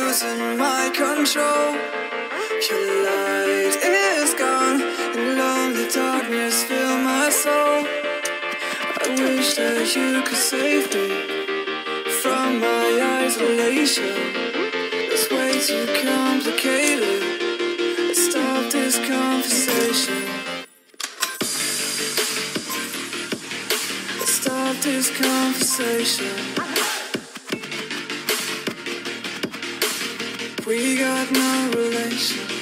losing my control. Your light is gone, and lonely darkness fill my soul. I wish that you could save me from my isolation. It's way too complicated. Let's stop this conversation. Let's stop this conversation. We got no relation.